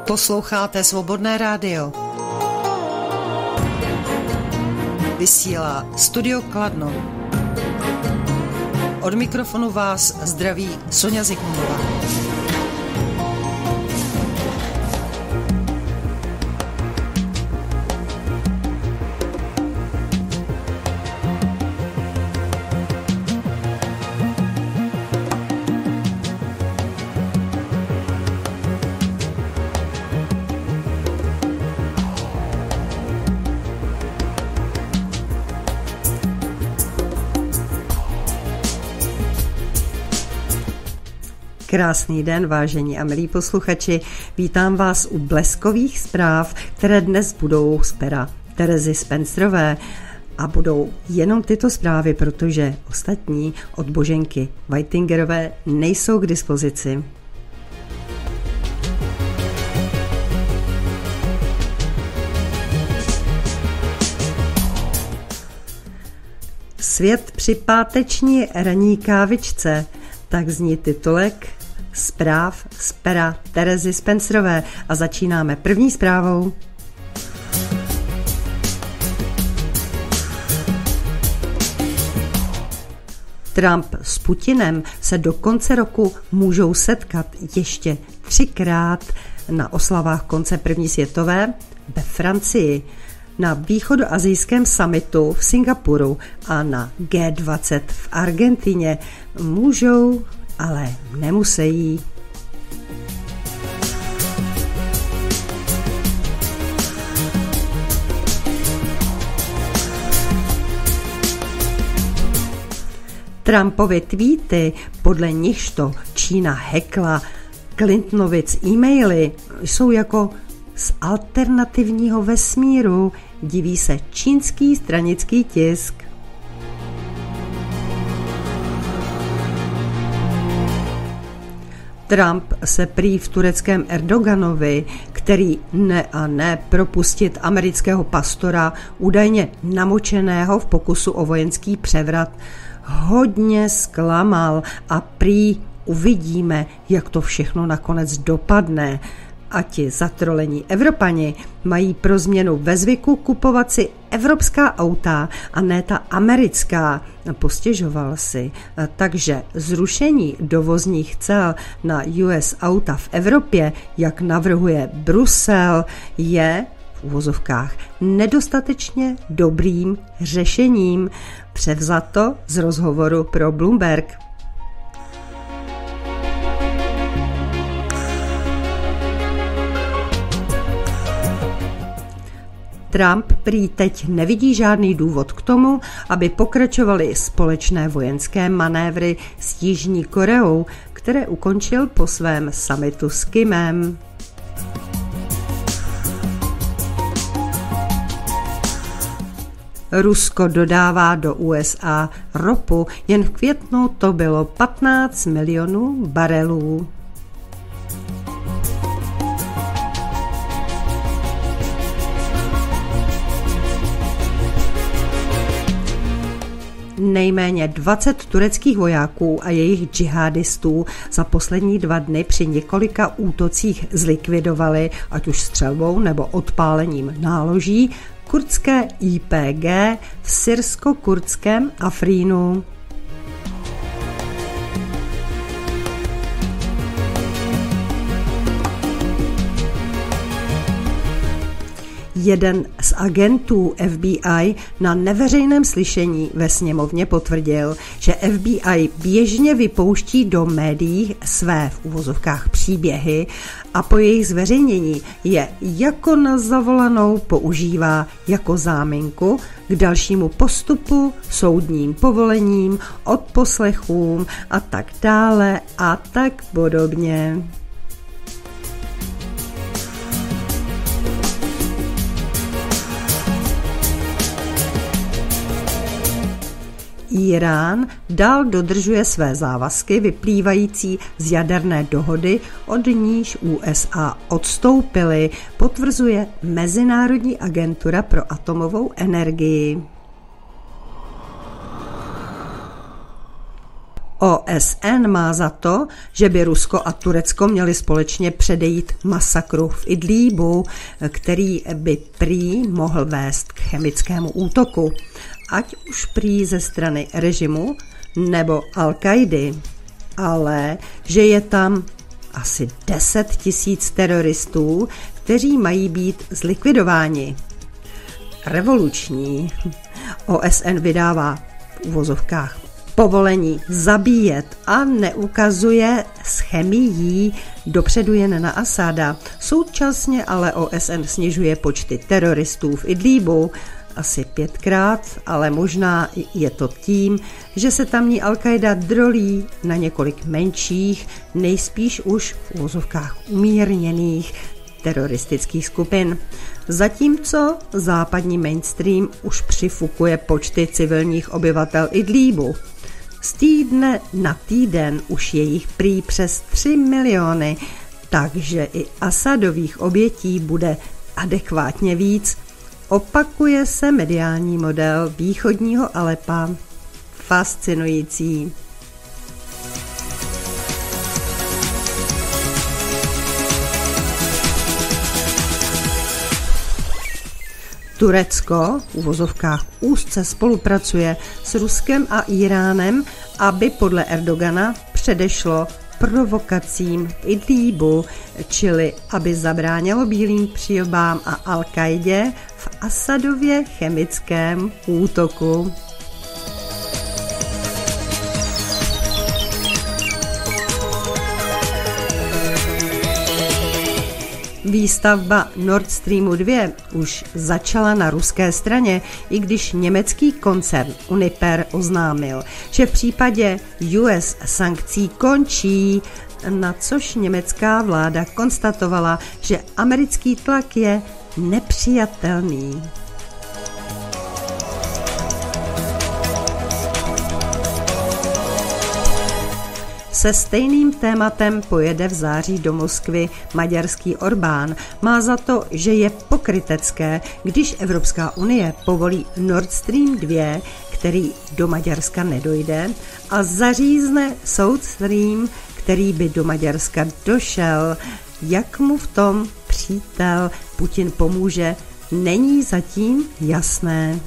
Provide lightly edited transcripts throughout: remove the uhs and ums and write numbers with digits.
Posloucháte Svobodné rádio. Vysílá Studio Kladno. Od mikrofonu vás zdraví Sonja Zikmundová. Krásný den, vážení a milí posluchači. Vítám vás u bleskových zpráv, které dnes budou z pera Terezy Spencerové. A budou jenom tyto zprávy, protože ostatní od Boženky Whitingerové nejsou k dispozici. Svět při páteční ranní kávičce, tak zní titulek zpráv z pera Terezy Spencerové a začínáme první zprávou. Trump s Putinem se do konce roku můžou setkat ještě 3krát na oslavách konce první světové ve Francii, na východoasijském summitu v Singapuru a na G20 v Argentině. Můžou, ale nemusejí. Trumpovy tweety, podle nichž to Čína hackla Clintonovic e-maily, jsou jako z alternativního vesmíru, diví se čínský stranický tisk. Trump se prý v tureckém Erdoganovi, který ne propustit amerického pastora, údajně namočeného v pokusu o vojenský převrat, hodně zklamal a prý uvidíme, jak to všechno nakonec dopadne. A ti zatrolení Evropani mají pro změnu ve zvyku kupovat si evropská auta a ne ta americká, postěžoval si. Takže zrušení dovozních cel na US auta v Evropě, jak navrhuje Brusel, je v uvozovkách nedostatečně dobrým řešením. Převzato z rozhovoru pro Bloomberg. Trump prý teď nevidí žádný důvod k tomu, aby pokračovaly společné vojenské manévry s Jižní Koreou, které ukončil po svém summitu s Kimem. Rusko dodává do USA ropu, jen v květnu to bylo 15 milionů barelů. Nejméně 20 tureckých vojáků a jejich džihadistů za poslední 2 dny při několika útocích zlikvidovali, ať už střelbou nebo odpálením náloží, kurdské YPG v syrsko-kurdském Afrínu. Jeden z agentů FBI na neveřejném slyšení ve sněmovně potvrdil, že FBI běžně vypouští do médií své v uvozovkách příběhy a po jejich zveřejnění je jako na zavolanou používá jako záminku k dalšímu postupu, soudním povolením, odposlechům a tak dále a tak podobně. Írán dál dodržuje své závazky vyplývající z jaderné dohody, od níž USA odstoupily, potvrzuje Mezinárodní agentura pro atomovou energii. OSN má za to, že by Rusko a Turecko měly společně předejít masakru v Idlíbu, který by prý mohl vést k chemickému útoku, ať už prý ze strany režimu nebo Al-Kaidy, ale že je tam asi 10 000 teroristů, kteří mají být zlikvidováni. Revoluční. OSN vydává v uvozovkách povolení zabíjet a neukazuje s chemií dopředu jen na Asada. Současně ale OSN snižuje počty teroristů v Idlíbu asi 5krát, ale možná je to tím, že se tamní Al-Qaida drolí na několik menších, nejspíš už v uvozovkách umírněných teroristických skupin. Zatímco západní mainstream už přifukuje počty civilních obyvatel Idlíbu. Z týdne na týden už je jich prý přes 3 miliony, takže i Asadových obětí bude adekvátně víc. Opakuje se mediální model východního Alepa. Fascinující. Turecko v uvozovkách úzce spolupracuje s Ruskem a Íránem, aby podle Erdogana předešlo provokacím v Idlíbu, čili aby zabránilo bílým přilbám a Al-Kaidě v Asadově chemickém útoku. Výstavba Nord Streamu 2 už začala na ruské straně, i když německý koncern Uniper oznámil, že v případě US sankcí končí, na což německá vláda konstatovala, že americký tlak je nepřijatelný. Se stejným tématem pojede v září do Moskvy maďarský Orbán. Má za to, že je pokrytecké, když Evropská unie povolí Nord Stream 2, který do Maďarska nedojde, a zařízne South Stream, který by do Maďarska došel. Jak mu v tom přítel Putin pomůže, není zatím jasné.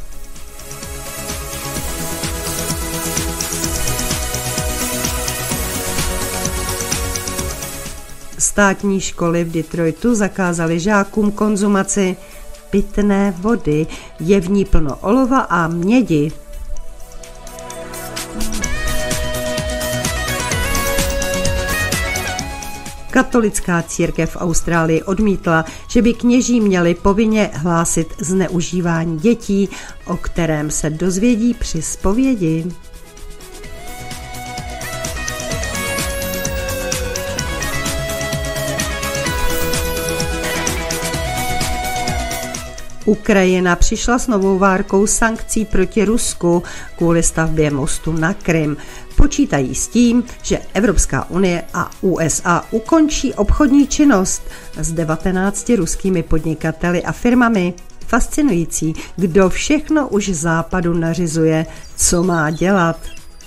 Státní školy v Detroitu zakázaly žákům konzumaci pitné vody. Je v ní plno olova a mědi. Katolická církev v Austrálii odmítla, že by kněží měli povinně hlásit zneužívání dětí, o kterém se dozvědí při zpovědi. Ukrajina přišla s novou várkou sankcí proti Rusku kvůli stavbě mostu na Krym. Počítají s tím, že Evropská unie a USA ukončí obchodní činnost s 19 ruskými podnikateli a firmami. Fascinující, kdo všechno už Západu nařizuje, co má dělat.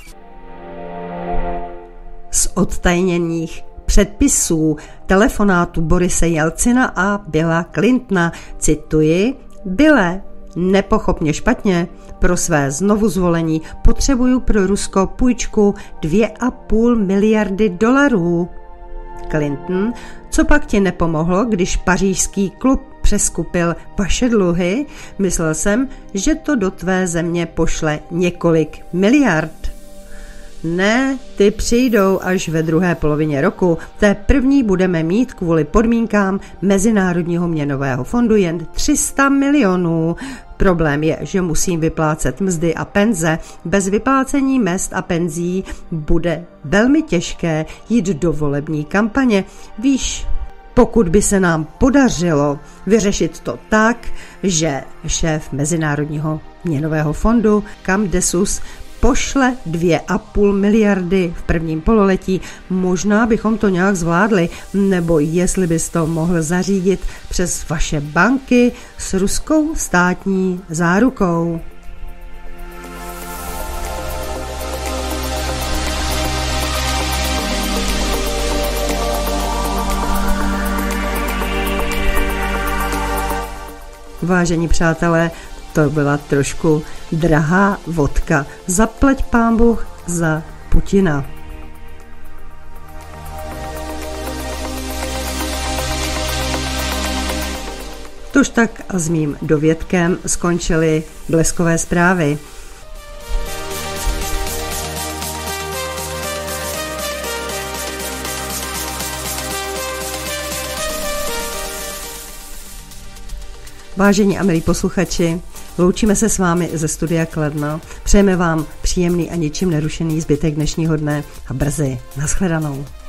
Z odtajněných předpisů telefonátu Borise Jelcina a Billa Clintona, cituji, Bille, nepochopně špatně, pro své znovuzvolení potřebuju pro Rusko půjčku 2,5 miliardy dolarů. Clinton, co pak ti nepomohlo, když pařížský klub přeskupil vaše dluhy? Myslel jsem, že to do tvé země pošle několik miliard. Ne, ty přijdou až ve druhé polovině roku. Té první budeme mít kvůli podmínkám Mezinárodního měnového fondu jen 300 milionů. Problém je, že musím vyplácet mzdy a penze. Bez vyplácení mezd a penzí bude velmi těžké jít do volební kampaně. Víš, pokud by se nám podařilo vyřešit to tak, že šéf Mezinárodního měnového fondu Cam Desus pošle 2,5 miliardy v prvním pololetí, možná bychom to nějak zvládli, nebo jestli bys to mohl zařídit přes vaše banky s ruskou státní zárukou. Vážení přátelé, to byla trošku drahá vodka. Zaplať pán Bůh za Putina. Tož tak a s mým dovědkem skončily bleskové zprávy. Vážení a milí posluchači, loučíme se s vámi ze studia Kladno. Přejeme vám příjemný a ničím nerušený zbytek dnešního dne a brzy. Nashledanou.